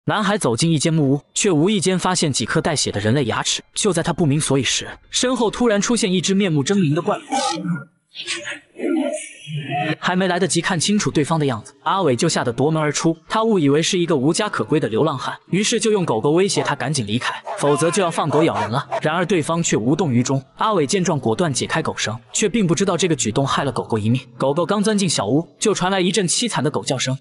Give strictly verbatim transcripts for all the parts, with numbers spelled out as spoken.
男孩走进一间木屋，却无意间发现几颗带血的人类牙齿。就在他不明所以时，身后突然出现一只面目狰狞的怪物。还没来得及看清楚对方的样子，阿伟就吓得夺门而出。他误以为是一个无家可归的流浪汉，于是就用狗狗威胁他赶紧离开，否则就要放狗咬人了。然而对方却无动于衷。阿伟见状，果断解开狗绳，却并不知道这个举动害了狗狗一命。狗狗刚钻进小屋，就传来一阵凄惨的狗叫声。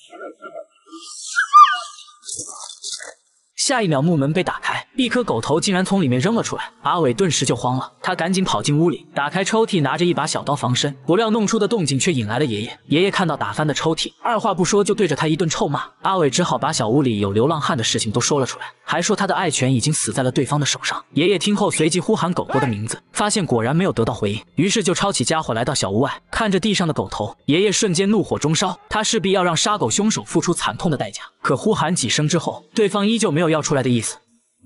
下一秒，木门被打开，一颗狗头竟然从里面扔了出来。阿伟顿时就慌了，他赶紧跑进屋里，打开抽屉，拿着一把小刀防身。不料弄出的动静却引来了爷爷。爷爷看到打翻的抽屉，二话不说就对着他一顿臭骂。阿伟只好把小屋里有流浪汉的事情都说了出来，还说他的爱犬已经死在了对方的手上。爷爷听后随即呼喊狗狗的名字，发现果然没有得到回应，于是就抄起家伙来到小屋外，看着地上的狗头，爷爷瞬间怒火中烧，他势必要让杀狗凶手付出惨痛的代价。可呼喊几声之后，对方依旧没有要出来的意思。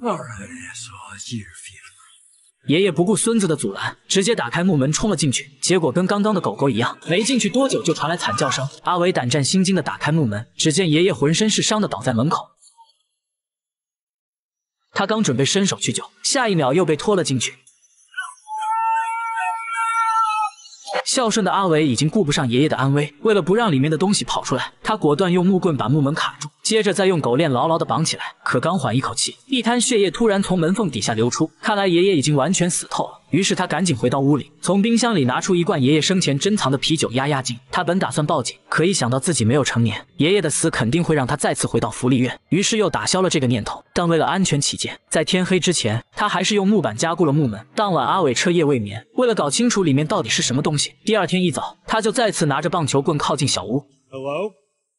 爷爷不顾孙子的阻拦，直接打开木门冲了进去，结果跟刚刚的狗狗一样，没进去多久就传来惨叫声。阿伟胆战心惊的打开木门，只见爷爷浑身是伤的倒在门口。他刚准备伸手去救，下一秒又被拖了进去。孝顺的阿伟已经顾不上爷爷的安危，为了不让里面的东西跑出来，他果断用木棍把木门卡住，接着再用狗链牢牢地绑起来。可刚缓一口气，一滩血液突然从门缝底下流出，看来爷爷已经完全死透了。于是他赶紧回到屋里，从冰箱里拿出一罐爷爷生前珍藏的啤酒压压惊。他本打算报警，可一想到自己没有成年，爷爷的死肯定会让他再次回到福利院，于是又打消了这个念头。但为了安全起见，在天黑之前，他还是用木板加固了木门。当晚阿伟彻夜未眠，为了搞清楚里面到底是什么东西，第二天一早，他就再次拿着棒球棍靠近小屋。Hello?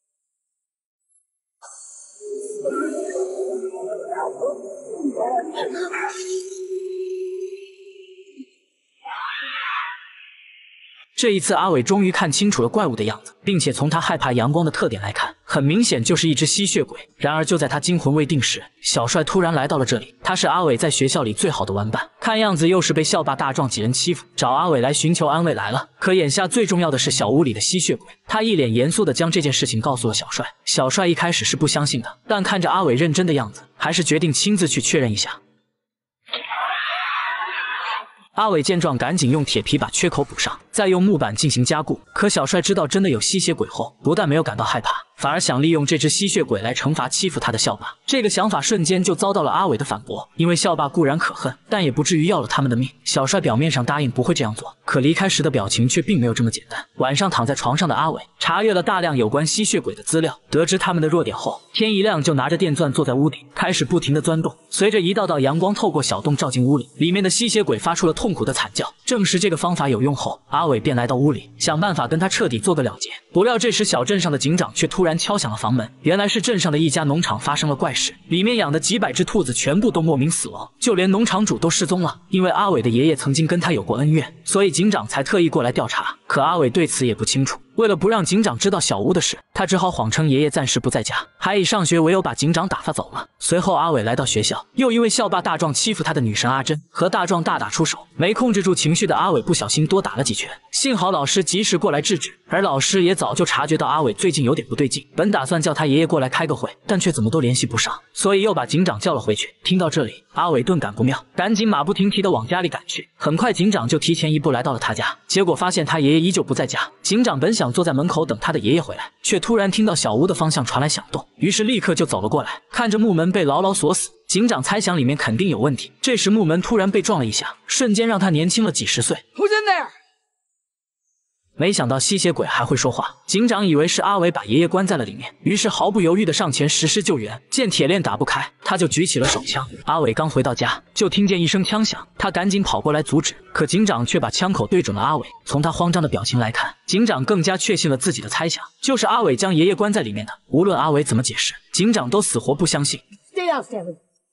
这一次，阿伟终于看清楚了怪物的样子，并且从他害怕阳光的特点来看，很明显就是一只吸血鬼。然而就在他惊魂未定时，小帅突然来到了这里。他是阿伟在学校里最好的玩伴，看样子又是被校霸大壮几人欺负，找阿伟来寻求安慰来了。可眼下最重要的是小屋里的吸血鬼。他一脸严肃地将这件事情告诉了小帅。小帅一开始是不相信的，但看着阿伟认真的样子，还是决定亲自去确认一下。阿伟见状，赶紧用铁皮把缺口补上，再用木板进行加固。可小帅知道真的有吸血鬼后，不但没有感到害怕，反而想利用这只吸血鬼来惩罚欺负他的校霸。这个想法瞬间就遭到了阿伟的反驳，因为校霸固然可恨，但也不至于要了他们的命。小帅表面上答应不会这样做，可离开时的表情却并没有这么简单。晚上躺在床上的阿伟查阅了大量有关吸血鬼的资料，得知他们的弱点后，天一亮就拿着电钻坐在屋顶，开始不停地钻洞。随着一道道阳光透过小洞照进屋里，里面的吸血鬼发出了痛苦的惨叫。证实这个方法有用后，阿伟便来到屋里，想办法跟他彻底做个了结。不料这时小镇上的警长却突然敲响了房门，原来是镇上的一家农场发生了怪事，里面养的几百只兔子全部都莫名死亡，就连农场主都失踪了。因为阿伟的爷爷曾经跟他有过恩怨，所以警长才特意过来调查。可阿伟对此也不清楚，为了不让警长知道小屋的事，他只好谎称爷爷暂时不在家，还以上学为由把警长打发走了。随后阿伟来到学校，又因为校霸大壮欺负他的女神阿珍，和大壮大打出手，没控制住情绪的阿伟不小心多打了几拳，幸好老师及时过来制止，而老师也早就察觉到阿伟最近有点不对劲，本打算叫他爷爷过来开个会，但却怎么都联系不上，所以又把警长叫了回去。听到这里，阿伟顿感不妙，赶紧马不停蹄地往家里赶去。很快警长就提前一步来到了他家，结果发现他爷爷依旧不在家。警长本想坐在门口等他的爷爷回来，却突然听到小屋的方向传来响动，于是立刻就走了过来，看着木门被牢牢锁死，警长猜想里面肯定有问题。这时木门突然被撞了一下，瞬间让他年轻了几十岁。Who's in there? 没想到吸血鬼还会说话，警长以为是阿伟把爷爷关在了里面，于是毫不犹豫地上前实施救援。见铁链打不开，他就举起了手枪。阿伟刚回到家，就听见一声枪响，他赶紧跑过来阻止，可警长却把枪口对准了阿伟。从他慌张的表情来看，警长更加确信了自己的猜想，就是阿伟将爷爷关在里面的。无论阿伟怎么解释，警长都死活不相信。Stay down, Stanley.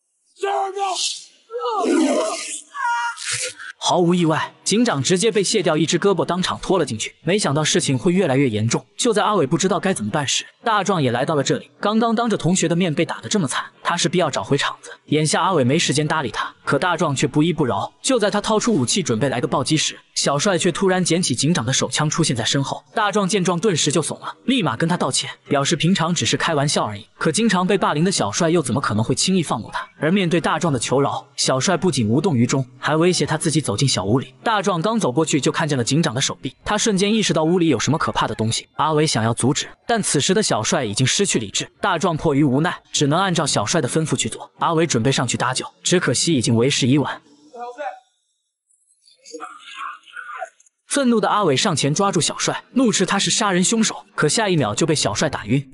Sir, 毫无意外，警长直接被卸掉一只胳膊当场拖了进去。没想到事情会越来越严重，就在阿伟不知道该怎么办时，大壮也来到了这里。刚刚当着同学的面被打得这么惨，他势必要找回场子。眼下阿伟没时间搭理他， 可大壮却不依不饶。就在他掏出武器准备来个暴击时，小帅却突然捡起警长的手枪出现在身后。大壮见状顿时就怂了，立马跟他道歉，表示平常只是开玩笑而已。可经常被霸凌的小帅又怎么可能会轻易放过他？而面对大壮的求饶，小帅不仅无动于衷，还威胁他自己走进小屋里。大壮刚走过去就看见了警长的手臂，他瞬间意识到屋里有什么可怕的东西。阿伟想要阻止，但此时的小帅已经失去理智。大壮迫于无奈，只能按照小帅的吩咐去做。阿伟准备上去搭救，只可惜已经为时已晚。愤怒的阿伟上前抓住小帅，怒斥他是杀人凶手，可下一秒就被小帅打晕。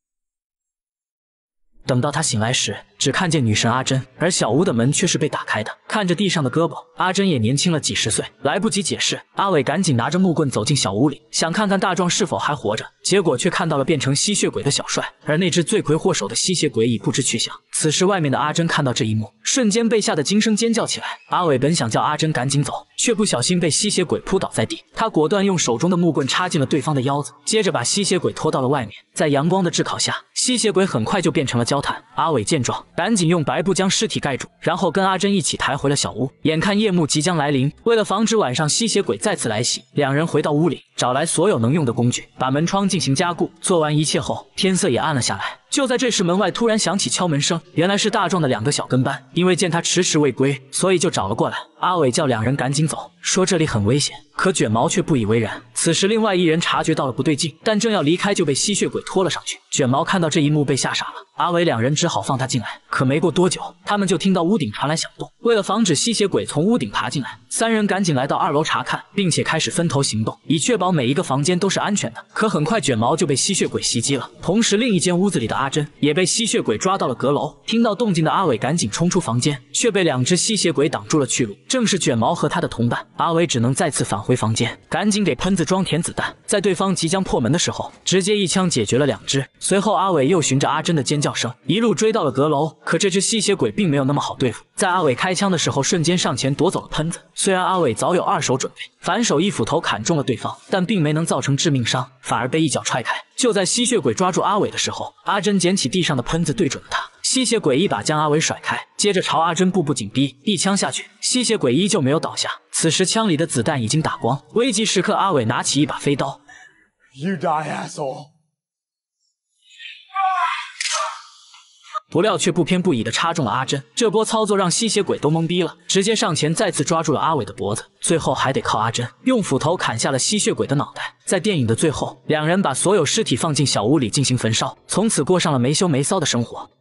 等到他醒来时，只看见女神阿珍，而小屋的门却是被打开的。看着地上的胳膊，阿珍也年轻了几十岁。来不及解释，阿伟赶紧拿着木棍走进小屋里，想看看大壮是否还活着，结果却看到了变成吸血鬼的小帅，而那只罪魁祸首的吸血鬼已不知去向。此时外面的阿珍看到这一幕，瞬间被吓得惊声尖叫起来。阿伟本想叫阿珍赶紧走，却不小心被吸血鬼扑倒在地，他果断用手中的木棍插进了对方的腰子，接着把吸血鬼拖到了外面。在阳光的炙烤下，吸血鬼很快就变成了焦炭。阿伟见状，赶紧用白布将尸体盖住，然后跟阿珍一起抬回了小屋。眼看夜幕即将来临，为了防止晚上吸血鬼再次来袭，两人回到屋里，找来所有能用的工具，把门窗进行加固。做完一切后，天色也暗了下来。就在这时，门外突然响起敲门声，原来是大壮的两个小跟班，因为见他迟迟未归，所以就找了过来。阿伟叫两人赶紧走，说这里很危险，可卷毛却不以为然。此时另外一人察觉到了不对劲，但正要离开就被吸血鬼拖了上去。卷毛看到这一幕被吓傻了，阿伟两人只好放他进来。可没过多久，他们就听到屋顶传来响动。为了防止吸血鬼从屋顶爬进来，三人赶紧来到二楼查看，并且开始分头行动，以确保每一个房间都是安全的。可很快卷毛就被吸血鬼袭击了，同时另一间屋子里的阿珍也被吸血鬼抓到了阁楼。听到动静的阿伟赶紧冲出房间，却被两只吸血鬼挡住了去路，正是卷毛和他的同伴。阿伟只能再次返回房间，赶紧给喷子装填子弹，在对方即将破门的时候，直接一枪解决了两只。随后阿伟又循着阿珍的尖叫声一路追到了阁楼，可这只吸血鬼并没有那么好对付，在阿伟开枪的时候瞬间上前夺走了喷子。虽然阿伟早有二手准备，反手一斧头砍中了对方，但并没能造成致命伤，反而被一脚踹开。就在吸血鬼抓住阿伟的时候，阿珍捡起地上的喷子对准了他，吸血鬼一把将阿伟甩开，接着朝阿珍步步紧逼，一枪下去，吸血鬼依旧没有倒下。此时枪里的子弹已经打光，危急时刻阿伟拿起一把飞刀 You die, asshole. 不料却不偏不倚地插中了阿珍，这波操作让吸血鬼都懵逼了，直接上前再次抓住了阿伟的脖子，最后还得靠阿珍用斧头砍下了吸血鬼的脑袋。在电影的最后，两人把所有尸体放进小屋里进行焚烧，从此过上了没羞没臊的生活。